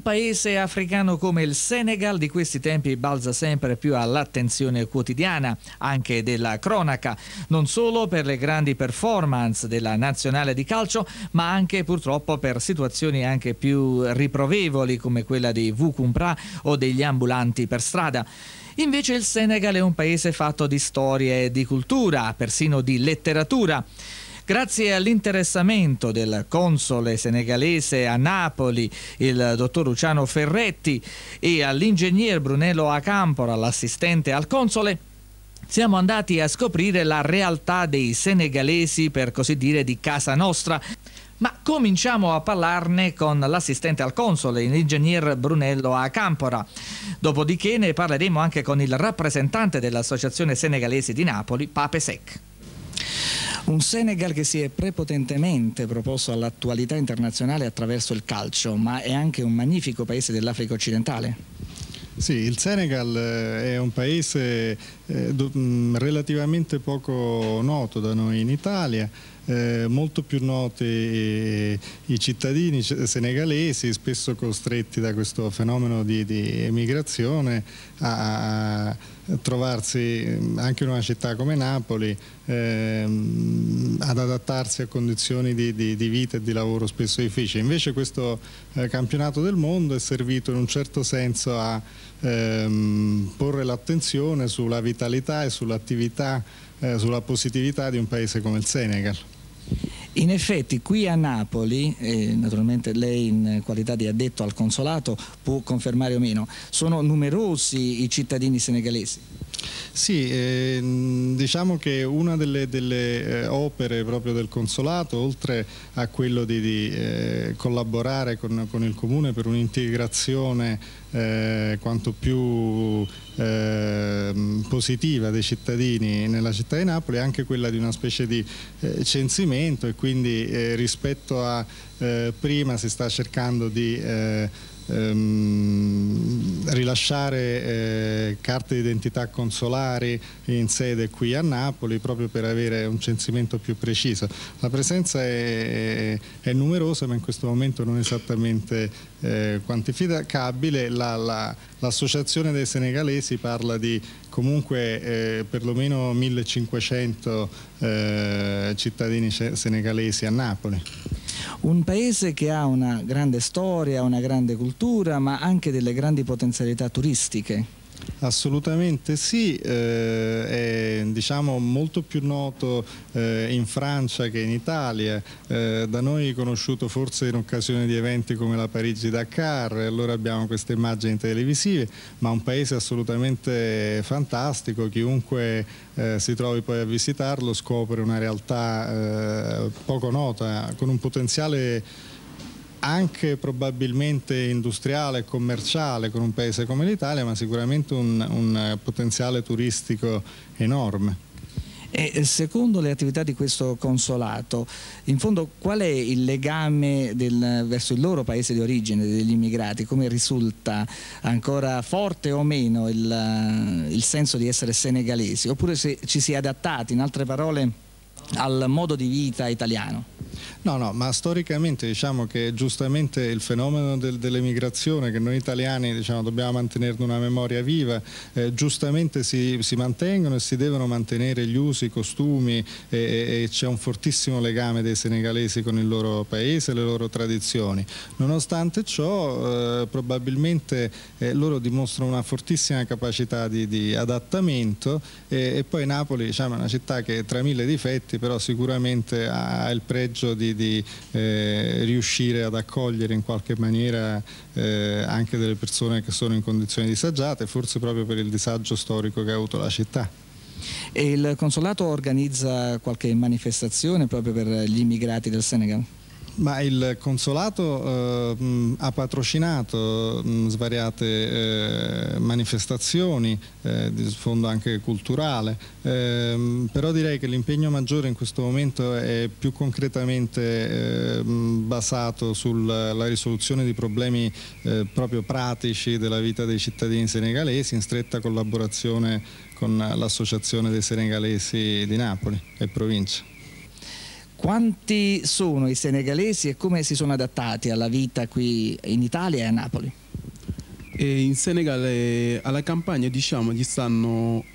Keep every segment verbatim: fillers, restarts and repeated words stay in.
paese africano come il Senegal di questi tempi balza sempre più all'attenzione quotidiana, anche della cronaca, non solo per le grandi performance della nazionale di calcio, ma anche purtroppo per situazioni anche più riprovevoli come quella dei Vukumpra o degli ambulanti per strada. Invece il Senegal è un paese fatto di storie e di cultura, persino di letteratura. Grazie all'interessamento del console senegalese a Napoli, il dottor Luciano Ferretti, e all'ingegner Brunello Acampora, l'assistente al console, siamo andati a scoprire la realtà dei senegalesi, per così dire, di casa nostra. Ma cominciamo a parlarne con l'assistente al console, l'ingegner Brunello Acampora. Dopodiché ne parleremo anche con il rappresentante dell'Associazione Senegalese di Napoli, Pape Seck. Un Senegal che si è prepotentemente proposto all'attualità internazionale attraverso il calcio, ma è anche un magnifico paese dell'Africa occidentale. Sì, il Senegal è un paese eh, do, mh, relativamente poco noto da noi in Italia. Eh, molto più noti eh, i cittadini senegalesi, spesso costretti da questo fenomeno di, di emigrazione a, a trovarsi anche in una città come Napoli eh, ad adattarsi a condizioni di, di, di vita e di lavoro spesso difficili. Invece questo eh, campionato del mondo è servito in un certo senso a ehm, porre l'attenzione sulla vitalità e sull'attività, eh, sulla positività di un paese come il Senegal. In effetti qui a Napoli, eh, naturalmente lei in qualità di addetto al consolato può confermare o meno, sono numerosi i cittadini senegalesi? Sì, eh, diciamo che una delle, delle eh, opere proprio del consolato, oltre a quello di, di eh, collaborare con, con il comune per un'integrazione eh, quanto più eh, positiva dei cittadini nella città di Napoli, è anche quella di una specie di eh, censimento, e quindi eh, rispetto a eh, prima si sta cercando di eh, Ehm, rilasciare eh, carte d'identità consolari in sede qui a Napoli, proprio per avere un censimento più preciso. La presenza è, è numerosa, ma in questo momento non esattamente eh, quantificabile. La, la, l'associazione dei senegalesi parla di comunque eh, perlomeno millecinquecento eh, cittadini senegalesi a Napoli. Un paese che ha una grande storia, una grande cultura, ma anche delle grandi potenzialità turistiche. Assolutamente sì, eh, è diciamo molto più noto eh, in Francia che in Italia, eh, da noi conosciuto forse in occasione di eventi come la Parigi-Dakar, e allora abbiamo queste immagini televisive, ma un paese assolutamente fantastico. Chiunque eh, si trovi poi a visitarlo scopre una realtà eh, poco nota, con un potenziale anche probabilmente industriale e commerciale con un paese come l'Italia, ma sicuramente un, un potenziale turistico enorme. E secondo le attività di questo consolato, in fondo qual è il legame del, verso il loro paese di origine degli immigrati? Come risulta ancora forte o meno il, il senso di essere senegalesi? Oppure se ci si è adattati, in altre parole, al modo di vita italiano? No, no, ma storicamente diciamo che giustamente il fenomeno del, dell'emigrazione, che noi italiani diciamo, dobbiamo mantenerne una memoria viva, eh, giustamente si, si mantengono e si devono mantenere gli usi, i costumi, e, e c'è un fortissimo legame dei senegalesi con il loro paese e le loro tradizioni. Nonostante ciò eh, probabilmente eh, loro dimostrano una fortissima capacità di, di adattamento, e, e poi Napoli diciamo, è una città che tra mille difetti però sicuramente ha il pregio di di eh, riuscire ad accogliere in qualche maniera eh, anche delle persone che sono in condizioni disagiate, forse proprio per il disagio storico che ha avuto la città. E il consolato organizza qualche manifestazione proprio per gli immigrati del Senegal? Ma il consolato eh, mh, ha patrocinato mh, svariate eh, manifestazioni eh, di sfondo anche culturale, eh, però direi che l'impegno maggiore in questo momento è più concretamente eh, mh, basato sulla risoluzione di problemi eh, proprio pratici della vita dei cittadini senegalesi, in stretta collaborazione con l'Associazione dei Senegalesi di Napoli e provincia. Quanti sono i senegalesi e come si sono adattati alla vita qui in Italia e a Napoli? E in Senegal eh, alla campagna diciamo ci stanno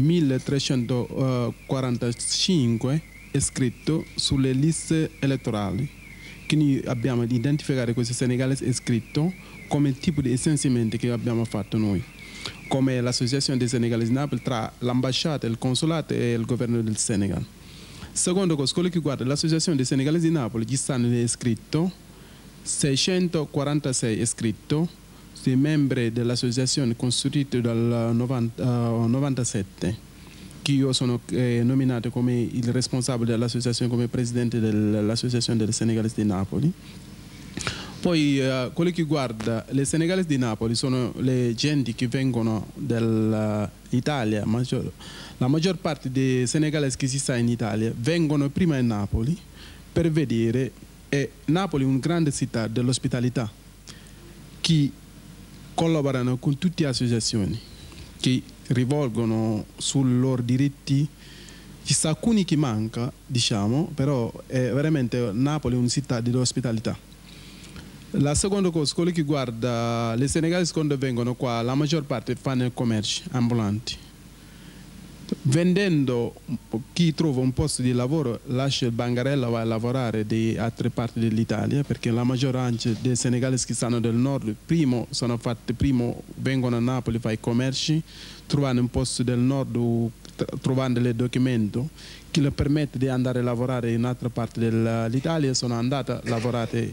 milletrecentoquarantacinque iscritti sulle liste elettorali. Quindi abbiamo di identificare questi senegalesi iscritti come il tipo di censimento che abbiamo fatto noi, come l'associazione dei senegalesi di Napoli tra l'ambasciata, il consolato e il governo del Senegal. Secondo cosa, quello che riguarda l'associazione dei senegalesi di Napoli, ci stanno iscritti seicentoquarantasei iscritti, dei membri dell'associazione costituiti dal novantasette, che io sono eh, nominato come il responsabile dell'associazione, come presidente dell'associazione dei senegalesi di Napoli. Poi eh, quello che riguarda le senegalesi di Napoli sono le genti che vengono dall'Italia, maggior, la maggior parte dei senegalesi che si sta in Italia vengono prima in Napoli per vedere, e Napoli è una grande città dell'ospitalità, che collaborano con tutte le associazioni, che rivolgono sui loro diritti. Ci sono alcuni che manca, diciamo, però è veramente Napoli è una città di ospitalità. La seconda cosa, quello che riguarda le senegalesi quando vengono qua, la maggior parte fanno il commercio ambulanti. Vendendo, chi trova un posto di lavoro lascia il bancarella e va a lavorare di altre parti dell'Italia, perché la maggioranza dei senegalesi che stanno del nord primo sono fatti, primo vengono a Napoli, fanno i commerci, trovano un posto del nord, trovando i documenti che le permette di andare a lavorare in altre parti dell'Italia, sono andate a lavorare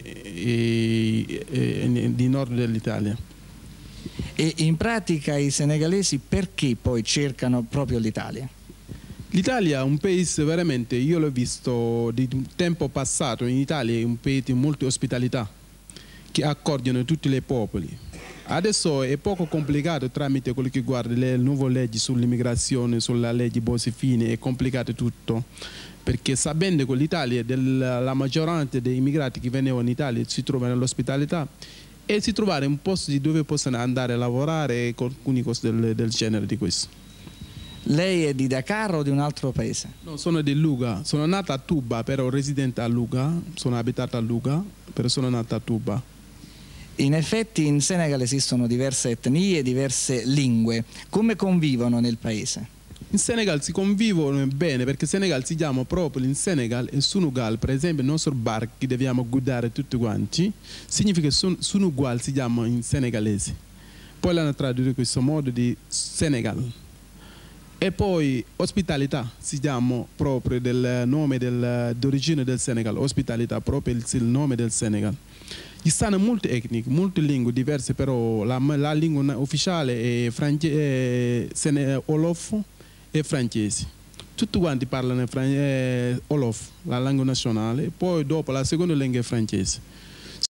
di nord dell'Italia. E in pratica i senegalesi perché poi cercano proprio l'Italia? L'Italia è un paese veramente, io l'ho visto di tempo passato, in Italia è un paese di molta ospitalità, che accogliano tutti i popoli. Adesso è poco complicato tramite quello che riguarda le nuove leggi sull'immigrazione, sulla legge Bossi-Fini, è complicato tutto, perché sapendo che l'Italia, la maggioranza dei immigrati che venivano in Italia si trovano nell'ospitalità, e si trovare un posto di dove possono andare a lavorare con alcune cose del, del genere di questo. Lei è di Dakar o di un altro paese? No, sono di Luga, sono nata a Tuba, però residente a Luga, sono abitato a Luga, però sono nata a Tuba. In effetti in Senegal esistono diverse etnie, diverse lingue. Come convivono nel paese? In Senegal si convivono bene, perché Senegal si chiama proprio in Senegal e Sunugal, per esempio il nostro bar che dobbiamo guidare tutti quanti, significa che Sunugal si chiama in senegalese. Poi l'hanno tradotto questo modo di Senegal. E poi ospitalità si chiama proprio del nome del, d'origine del Senegal, ospitalità proprio il, il nome del Senegal. Ci stanno molte etniche, molte lingue diverse, però la, la lingua ufficiale è france, è Wolof e francese. Tutti quanti parlano eh, Wolof, la lingua nazionale, poi dopo la seconda lingua è francese.